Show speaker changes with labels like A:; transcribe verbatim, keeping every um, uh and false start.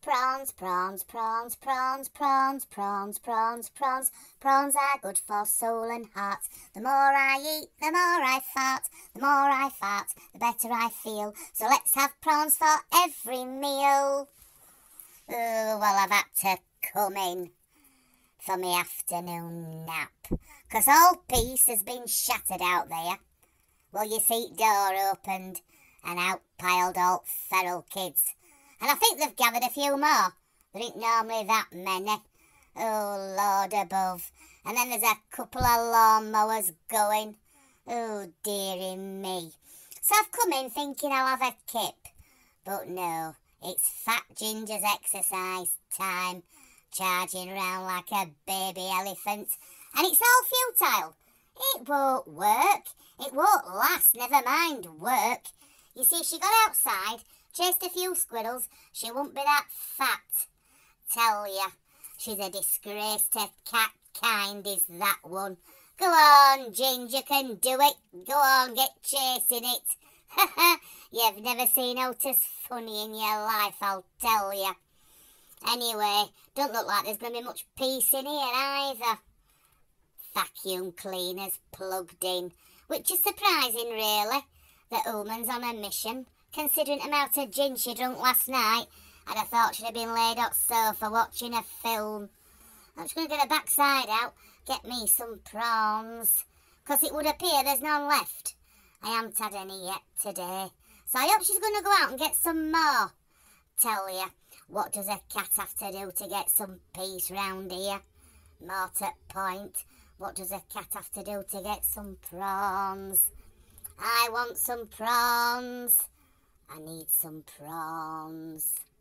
A: Prawns, prawns, prawns, prawns, prawns, prawns, prawns, prawns. Prawns are good for soul and heart. The more I eat, the more I fart. The more I fart, the better I feel. So let's have prawns for every meal. Oh, well, I've had to come in for my afternoon nap, 'cause all peace has been shattered out there. Well, your seat door opened, and out piled all feral kids. And I think they've gathered a few more. There ain't normally that many. Oh, Lord above. And then there's a couple of lawnmowers going. Oh, dearie me. So I've come in thinking I'll have a kip. But no, it's Fat Ginger's exercise time, charging round like a baby elephant. And it's all futile. It won't work. It won't last, never mind work. You see, if she got outside, chased a few squirrels, she wouldn't be that fat. Tell ya, she's a disgrace to cat kind, is that one. Go on, Ginger can do it. Go on, get chasing it. You've never seen Otis funny in your life, I'll tell ya. Anyway, don't look like there's going to be much peace in here either. Vacuum cleaners plugged in, which is surprising really. The woman's on a mission, considering the amount of gin she drunk last night. I'd have thought she'd have been laid on sofa watching a film. I'm just going to get her backside out, get me some prawns, 'cause it would appear there's none left. I haven't had any yet today, so I hope she's going to go out and get some more. Tell ya, what does a cat have to do to get some peace round here? More to the point, what does a cat have to do to get some prawns? I want some prawns. I need some prawns.